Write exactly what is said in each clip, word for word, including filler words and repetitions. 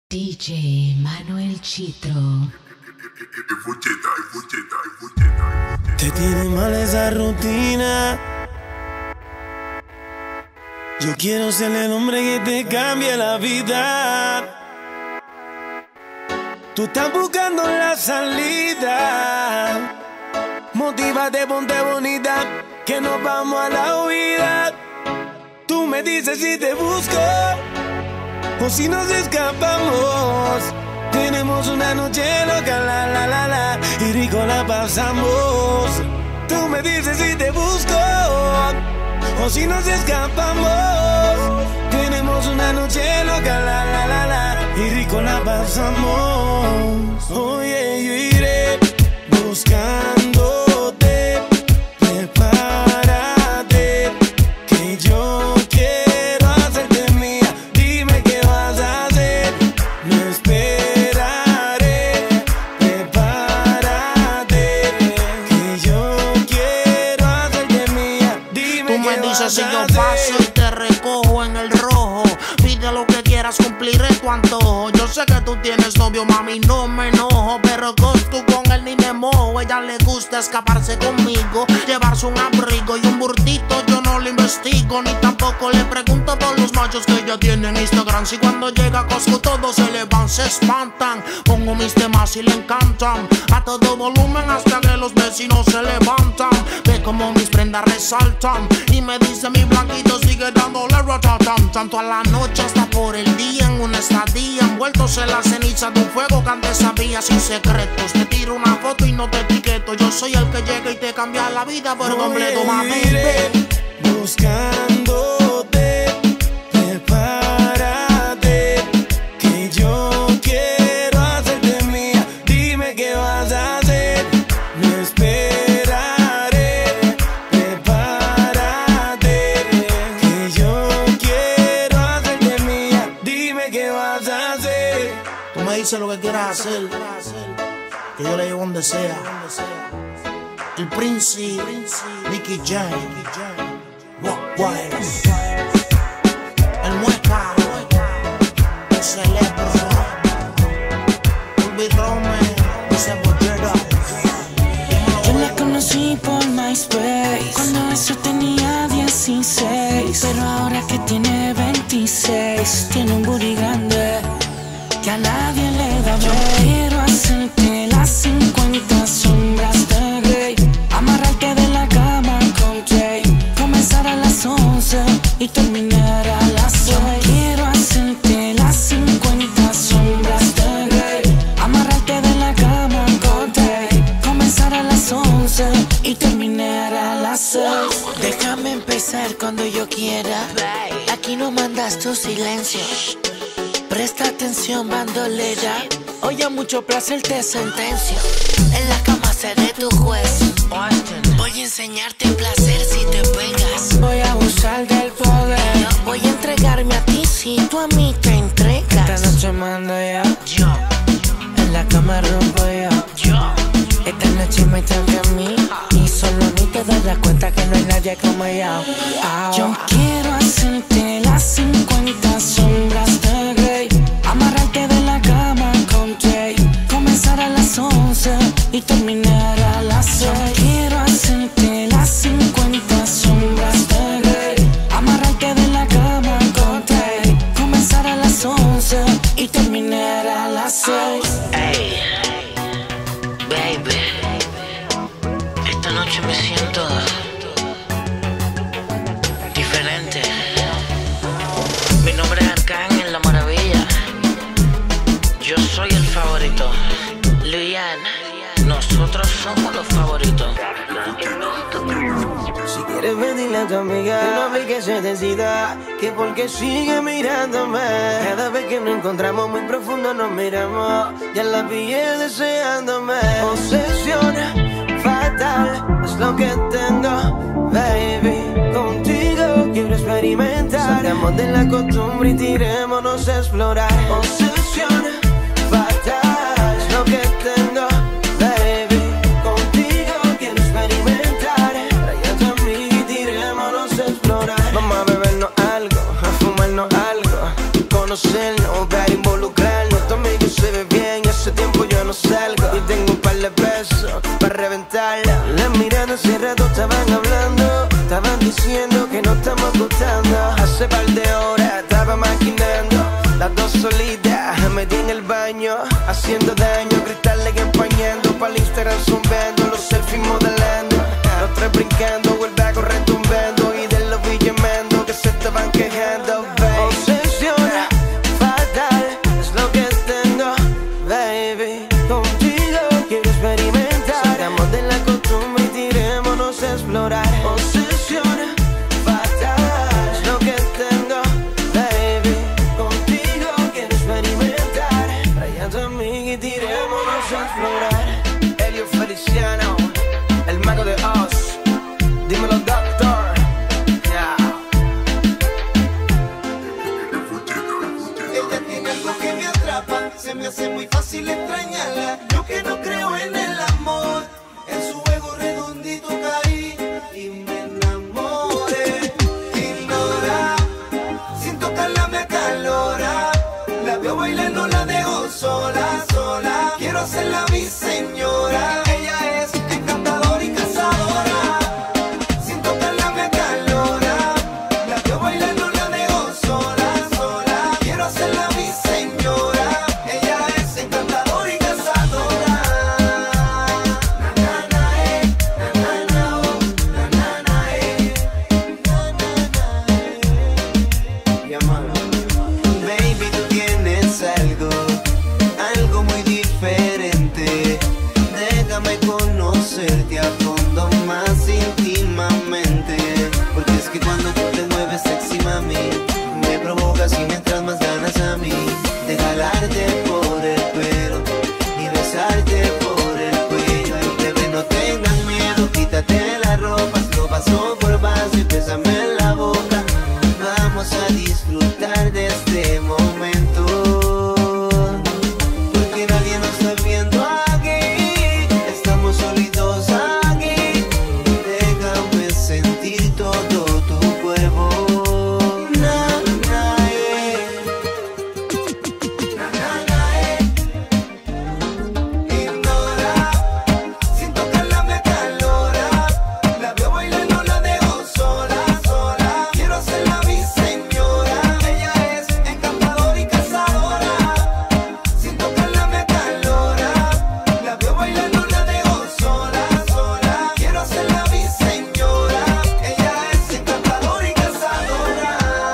D J Manuel Chitro. Te tiene mal esa rutina. Yo quiero ser el hombre que te cambie la vida. Tú estás buscando la salida. Motívate, ponte bonita, que nos vamos a la huida. Tú me dices si te busco o si nos escapamos. Tenemos una noche loca, la la la la, y rico la pasamos. Tú me dices si te busco o si nos escapamos. Tenemos una noche loca, la la la la, y rico la pasamos. Oye, yo iré buscándote. Prepárate, que yo quiero hacerte mía. Dime qué vas a hacer. No esperaré. Prepárate, que yo quiero hacerte mía. Dime Tú me qué dices vas si a yo hacer. paso y te recojo en el rojo. Pide lo que quieras, cumpliré tu antojo. Yo sé que tú tienes novio, mami, no me enojo, pero tú con él ni me mojo. Ella le gusta escaparse conmigo, llevarse un abrigo y un burtito. Yo no le investigo, ni tampoco le pregunto por los machos que ella tiene en Instagram. Si cuando llega a Costco todos se le van, se espantan. Pongo mis temas y le encantan a todo volumen hasta que los vecinos se levantan. Ve como mis prendas resaltan y me dice mi blanquito sigue dándole ratatam. Tanto a la noche hasta por el día, en una estadía, envueltos en la ceniza de un fuego que antes sabía sin secretos. Te tiro una foto y no te etiqueto. Yo soy el que llega y te cambia la vida por completo, mami. Buscándote, prepárate, que yo quiero hacerte mía. Dime qué vas a hacer. No esperaré. Prepárate, que yo quiero hacerte mía. Dime qué vas a hacer. Tú me dices lo que quieras hacer, que yo le llevo donde sea. El Príncipe, Nicky Jam, Walkway, el Mueca, el Celebro, Ulvi Rome, el Cebollero. Yo la conocí por MySpace cuando eso tenía dieciséis, pero ahora que tiene veintiséis tiene un booty grande que a nadie le da. Yo quiero hacerte las cincuenta sombras de Grey, amarrarte de la cama con Jay, comenzar a las once y terminar a las seis. Yo quiero hacerte las cincuenta sombras de Grey, amarrarte de la cama con Jay, comenzar a las once y terminar a las seis. Déjame empezar cuando yo quiera, aquí no mandas tu silencio. Presta atención, bandolera, hoy a mucho placer te sentencio. En la cama seré tu juez, voy a enseñarte placer si te pegas. Voy a abusar del poder, voy a entregarme a ti si tú a mí te entregas. Esta noche mando yo, yo. En la cama rompo yo, yo. Esta noche me toca a mí y solo a mí te darás cuenta que no hay nadie como yo. Oh. Yo quiero hacerte las cincuenta sombras de Grey, amarrarte de la cama con Jay, comenzar a las once y terminar a las seis. Yo quiero hacerte las cincuenta sombras de Grey, amarrarte de la cama con Jay, comenzar a las once y terminar a las seis. Hey, baby, esta noche me siento diferente. Mi nombre es Arcángel La Maravilla. Yo soy el favorito. Luyan, nosotros somos los favoritos. Si quieres pedirle a tu amiga que no amiga se decida, que porque sigue mirándome. Cada vez que nos encontramos muy profundo nos miramos, ya la pillé deseándome. Obsesión fatal es lo que tengo, baby. Contigo quiero experimentar. Salgamos de la costumbre y tirémonos a explorar. Obsesión fatal es lo que tengo, baby. Contigo quiero experimentar. Tráete a mí y tirémonos a explorar. Vamos a bebernos algo, a fumarnos algo, conocernos, ver involucrarnos. hace rato estaban hablando, estaban diciendo que no estamos gustando. Hace par de horas estaba maquinando, las dos solitas metí en el baño, haciendo daño, cristales empañando, para el Instagram zumbando, los selfies modelando, los tres brincando, vuelve a correr tumbando, y de los villamando que se estaban quejando, baby. Obsesiona, fatal, es lo que tengo, baby. Contigo quiero experimentar, salgamos de la costumbre y tirémonos a explorar. Obsesiona, fatal, es lo que tengo, baby. Contigo quiero experimentar, trae a tu amiga y tirémonos a explorar. Elio Feliciano, el mago de Oz, dímelo doctor, yeah. Ella tiene algo que me atrapa, se me hace muy fácil extrañarla. Yo que no creo en el amor, en su juego redondito caí y me enamoré. Ignora, sin tocarla me acalora, la veo bailando, la dejo sola, sola. Quiero hacerla mi señora. Ella es encantadora y cazadora, sin tocarla me acalora, la veo bailando, la dejo sola, sola. Quiero hacerla mi señora. Ella es encantadora y cazadora. Na, na, na, eh, na, na, na, oh, na, na, na, eh, na, na, na, eh. Ya, mano. Baby, tú tienes algo, algo muy diferente. Déjame conocerte a fondo, más íntimamente. Porque es que cuando tú te mueves sexy, mami, me provocas y me entras más ganas a mí de jalarte por el pelo y besarte por el cuello. Ay, bebé, no tengas miedo, quítate la ropa, lo paso por base y bésame en la boca. Vamos a disfrutar de este momento, porque nadie nos está viendo aquí, estamos solitos aquí. Déjame sentir todo tu cuerpo. Na, na, eh. Na, na, na, eh. Ignora, sin tocarla me acalora, la veo bailando, la dejo sola, sola. Quiero hacerla mi señora. Ella es encantadora y cazadora, sin tocarla me acalora, la veo bailando, la dejo sola, sola. Quiero hacerla mi señora. Ella es encantadora y cazadora.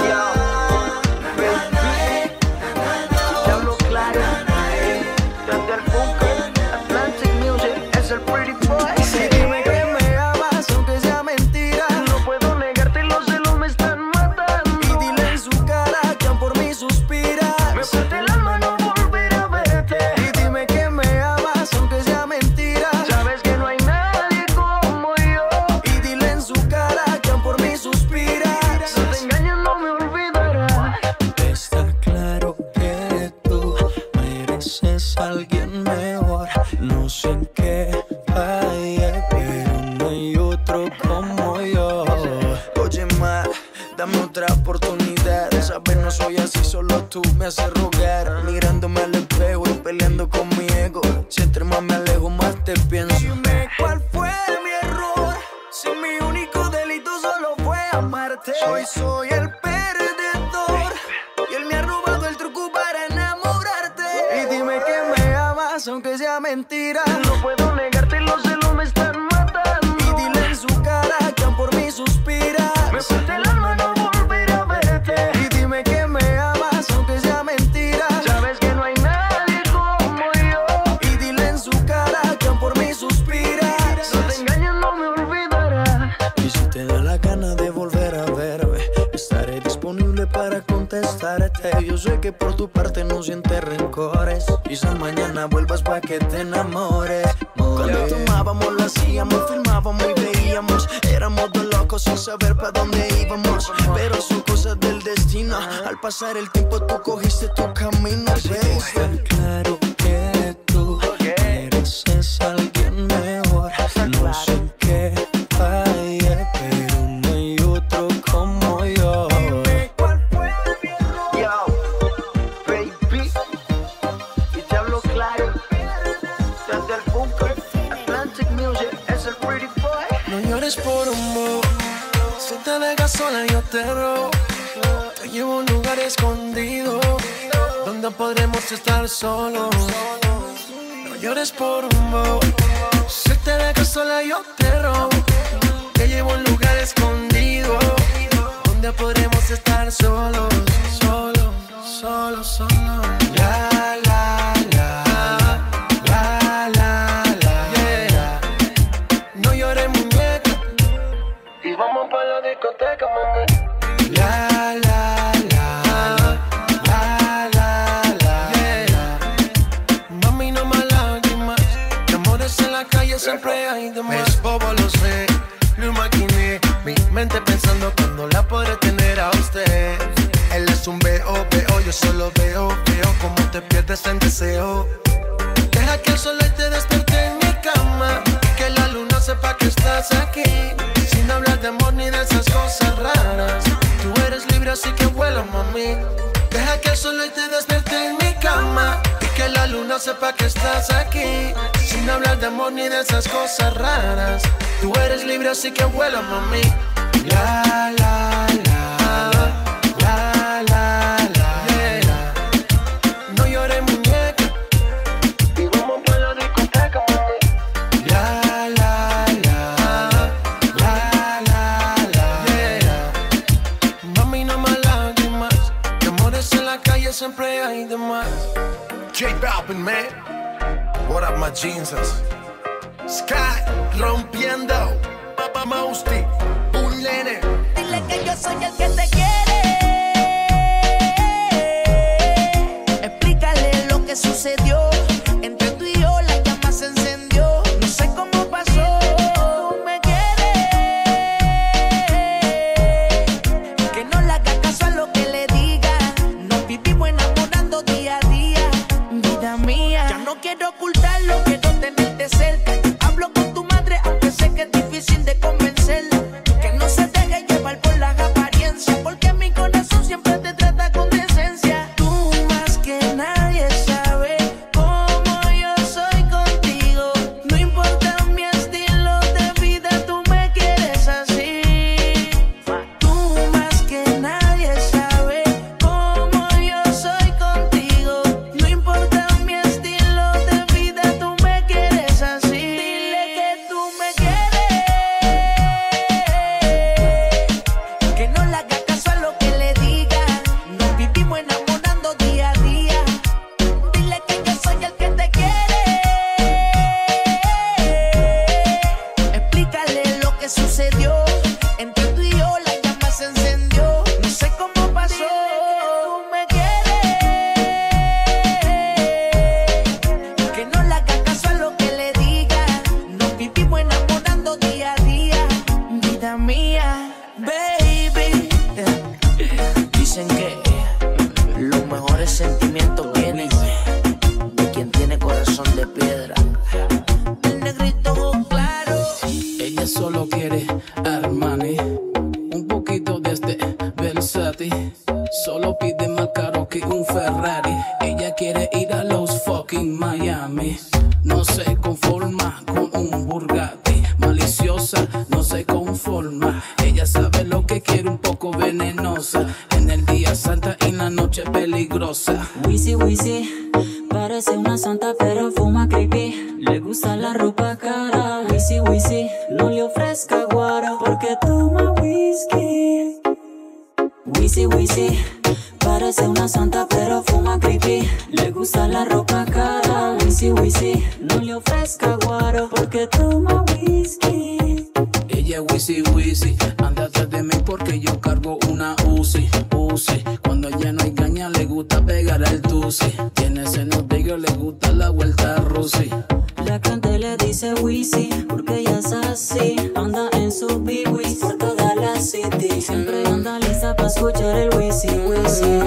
Na, na, eh, na, na, na, oh. Te hablo claro, Na, na, eh. desde el bunker, Atlantic Music es el pretty boy. Sí, dime que me amas aunque sea mentira, no puedo negarte, los celos me están matando. Y dile en su cara que aún por mí suspira, me parte el alma no volver a verte. Y dime que me amas aunque sea mentira, sabes que no hay nadie como yo. Y dile en su cara que aún por mí suspira, si te engañas no me olvidarás. Está claro que tú mereces a alguien mejor, no sé en qué fallé, pero no hay otro como yo. Oye, ma, dame otra oportunidad, sabes no soy así, solo tú me haces rogar. Mirándome al espejo y peleando con mi ego, si entre más me alejo más te pienso. Dime cuál fue mi error, si mi único delito solo fue amarte. Hoy soy el perdedor y él me ha robado el truco para enamorarte. Y dime que me amas aunque sea mentira, no puedo negarte, los celos me están matando. Y dile en su cara que aún por mí suspira, me parte el alma no volver a verte. Y dime que me amas aunque sea mentira, sabes que no hay nadie como yo. Y dile en su cara que aún por mí suspira, si te engañas no me olvidarás. Y si te da la gana de volver a verme, estaré disponible para contestarte. Yo sé que por tu parte no sientes rencores, quizás mañana vuelvas pa' que te enamores. Cuando tomábamos lo hacíamos, filmábamos y veíamos, éramos dos locos sin saber pa' dónde íbamos. Pero son cosas del destino, al pasar el tiempo tú cogiste tu camino. Está claro que tú mereces a alguien mejor, no sé en qué fallé, pero no hay otro como yo. Dime cuál fue mi error. Yo, baby, y te hablo claro, desde el bunker, Atlantic Music es el pretty boy. No llores por un bo. Si te dejas sola yo te robo. Te llevo a un lugar escondido donde podremos estar solos. No llores por un bo. Si te dejas sola yo te robo. Te llevo a un lugar escondido donde podremos estar solos. Solos, solos, solos. La, la, la, la, la, la, yeah. No llores, muñeca, y vamos pa' la discoteca, mami. La, la, la, la, la, la, yeah. Mami, no más lágrimas, de amores en la calle siempre hay de más. Mis bobos lo sé, lo imaginé, mi mente pensando cuando la podré tener a usted. Él es un veo, veo, yo solo veo, veo cómo te pierdes en deseo. Deja que el sol te despierte en mi cama, que la luna sepa que estás aquí, sin hablar de amor ni de esas cosas raras. Tú eres libre así que vuela, mami. Deja que el sol te despierte en mi cama, y que la luna sepa que estás aquí, sin hablar de amor ni de esas cosas raras. Tú eres libre así que vuela, mami. La, la, la, la, la, la, yeah. No llores, muñeca, y vamos pa' la discoteca, mami. La, la, la, la, la, la, yeah. Mami, no más lágrimas, de amores en la calle siempre hay de más. J Balvin, man. What up, my jeanses? Sky rompiendo. Papa Mousty, un nene. Dile que yo soy el que te quiere. Explícale lo que sucedió. Entre tú y yo la llama se encendió. No sé cómo pasó. Tú me quieres. Que no le haga caso a lo que le diga. Nos vivimos enamorando día a día. Vida mía, ya no quiero ocultarlo, quiero tenerte cerca. Hablo con tu madre, aunque sé que es difícil de convencerla. Que no se deje llevar por las apariencias, porque mi corazón siempre te trata con decencia. Tú más que nadie sabes cómo yo soy contigo. No importa mi estilo de vida, tú me quieres así. Tú más que nadie sabes cómo yo soy contigo. No importa mi estilo de vida, tú me quieres así. Dile que tú me quieres. Que no le haga caso a lo que le diga. Nos vivimos enamorando día a día. Dile que yo soy el que te quiere. Explícale lo que sucedió. Entre tú y yo la llama se encendió. No sé cómo pasó. Tú me quieres. Que no le haga caso a lo que le diga. Nos vivimos enamorando día a día. Vida mía, baby. Dicen que los mejores sentimientos vienen de quien tiene corazón de piedra. El negrito claro. Ella solo quiere Armani, un poquito de este Versace. Solo pide más caro que un Ferrari. Ella quiere ir a los fucking Miami. No se conforma con un Bugatti. Maliciosa, no se conforma. Ella sabe lo que quiere, un poco venenosa. En el día santa y en la noche peligrosa. Wheezy, Wheezy, parece una santa pero fuma creepy. Le gusta la ropa cara. Wheezy, Wheezy, no le ofrezca guaro porque toma whisky. Wheezy, Wheezy, parece una santa pero fuma creepy. Le gusta la ropa cara. Wheezy, Wheezy, no le ofrezca guaro porque toma whisky. Ella Wheezy, Wheezy, anda atrás de mí porque yo cargo una Uzi, Uzi. Cuando ella no hay caña le gusta pegar al tusi. Tiene senos de ellos, le gusta la vuelta a Rusi. La cante le dice Wheezy porque ella es así. Anda en su B W por toda la city. Siempre anda lista para escuchar el Wheezy, Wheezy.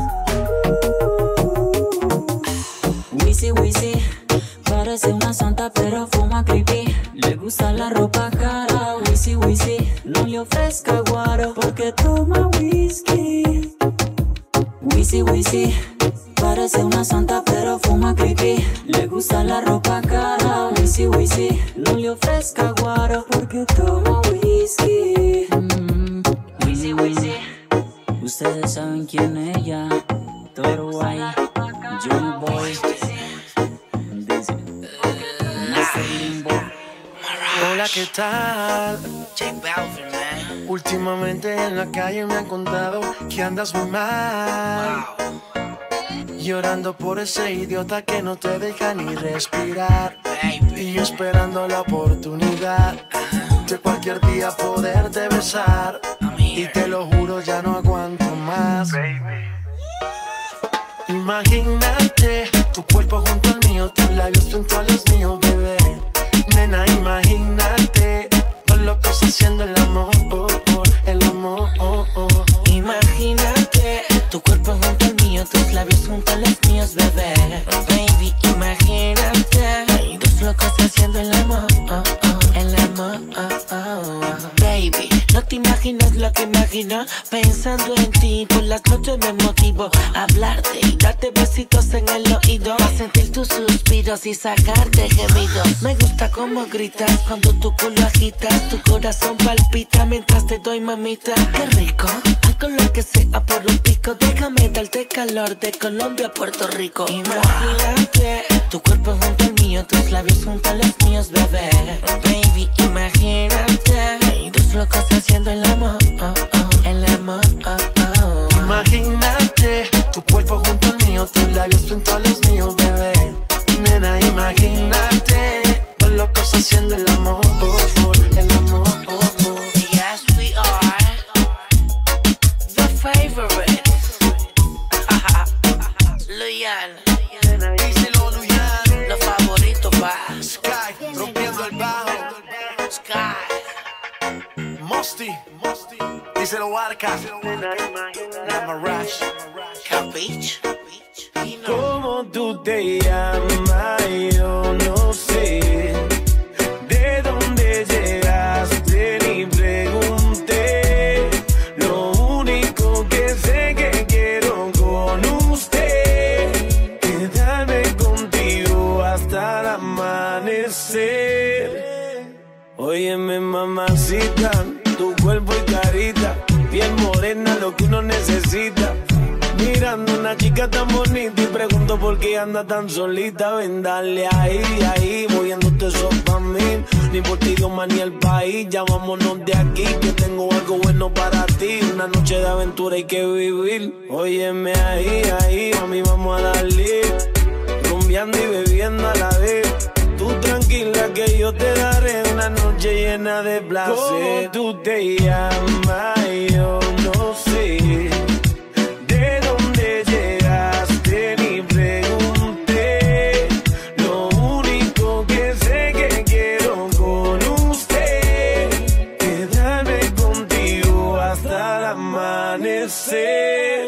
Wheezy, Wheezy, parece una santa pero fuma creepy. Le gusta la ropa cara. Wheezy, Wheezy, no le ofrezca guaro porque toma whisky. Wheezy, Wheezy, parece una santa pero fuma creepy. Le gusta la ropa cara. Wheezy, Wheezy, no le ofrezca guaro porque toma whisky. Young Boy, dice, hola, ¿qué tal? J Balvin, man. Últimamente en la calle me han contado que andas muy mal. Wow. Llorando por ese idiota que no te deja ni respirar. Baby. Y yo esperando la oportunidad de cualquier día poderte besar. Y te lo juro, ya no aguanto más. Imagínate tu cuerpo junto al mío, tus labios junto a los míos, bebé. Nena, imagínate dos locos haciendo el amor, oh, oh, el amor, oh, oh. Imagínate tu cuerpo junto al mío, tus labios junto a los míos, bebé. Baby, imagínate dos locos haciendo el amor, oh, oh, el amor, oh, oh, oh. Baby, no te imaginas lo que imagino pensando en ti. Por las noches me motivo a hablarte y darte besitos en el oído, a sentir tus suspiros y sacarte gemidos. Me gusta cómo gritas cuando tu culo agitas, tu corazón palpita mientras te doy, mamita. Qué rico, algo lo que sea por un pico. Déjame darte calor de Colombia a Puerto Rico. Imagínate tu cuerpo junto al mío, tus labios junto a los míos, bebé. Baby, imagínate dos locos haciendo el amor, oh, oh, el amor, oh, oh. Imagínate tu cuerpo junto al mío, tus labios junto a los míos, bebé. Nena, imagínate dos locos haciendo el amor, oh, oh, el amor, oh, oh. Yes, we are the favorites. Luyan, Díselo, Luyan. los favoritos, pa. Sky, rompiendo el bajo. Sky. Mosty, díselo, Arca. La Marash. Capiche. ¿Cómo tú te llamas? Yo no sé. ¿De dónde llegaste? Ni pregunté. Lo único que sé que quiero con usted, quedarme contigo hasta el amanecer. Óyeme, mamacita, tu cuerpo y carita, piel morena, lo que uno necesita. Mirando una chica tan bonita y pregunto por qué anda tan solita. Ven, dale ahí, ahí, moviéndote eso pa' mí. Ni por ti idioma ni el país, ya vámonos de aquí, que tengo algo bueno para ti. Una noche de aventura hay que vivir. Óyeme ahí, ahí, mami, vamos a darle. Rumbeando y bebiendo a la vez. Tú tranquila que yo te daré una noche llena de placer. ¿Cómo tú te llamas? Yo no sé. ¿De dónde llegaste? Ni pregunté. Lo único que sé que quiero con usted, quedarme contigo hasta el amanecer.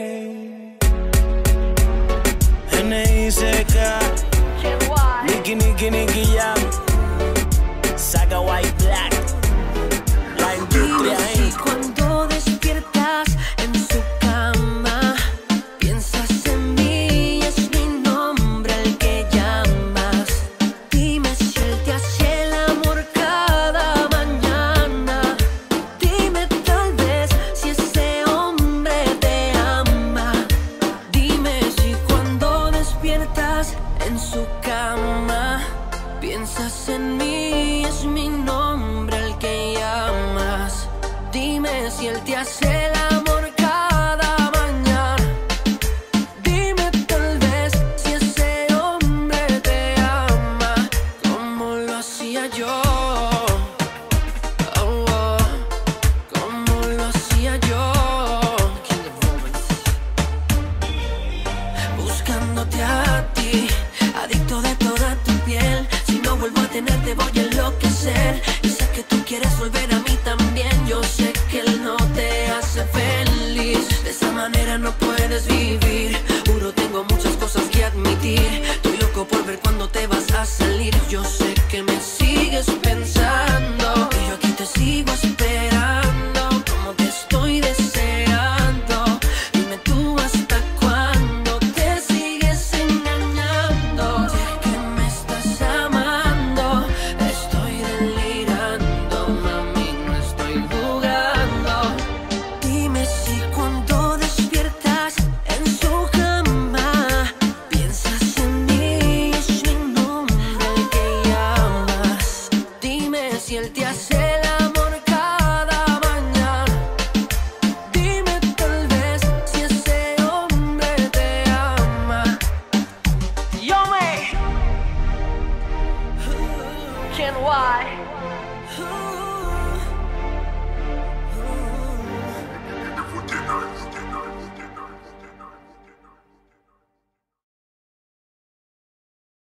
N I C K, Nicky, Nicky, Nicky Jam, Saga White Black, la industria ahí. Cuando despiertas en su cama, piensas en mí, es mi nombre el que llamas. Dime si él te hace el amor cada mañana. Dime tal vez si ese hombre te ama. Dime si cuando despiertas en su cama, piensas en mí, es mi nombre el que llamas. Dime si él te hace el amor cada mañana. Dime tal vez si ese hombre te ama como lo hacía yo. Oh, oh, como lo hacía yo. Buscándote a ti, adicto de toda tu piel. Si no vuelvo a tenerte voy a enloquecer. Y sé que tú quieres volver a mí también. Yo sé que él no te hace feliz. De esa manera no puedes vivir. Juro tengo muchas cosas que admitir. Estoy loco por ver cuándo te vas a salir. Yo sé que me sigues pensando y yo aquí te sigo esperando. Como te estoy deseando. Dime tú hasta cuándo te sigues engañando. Ya que Ooh.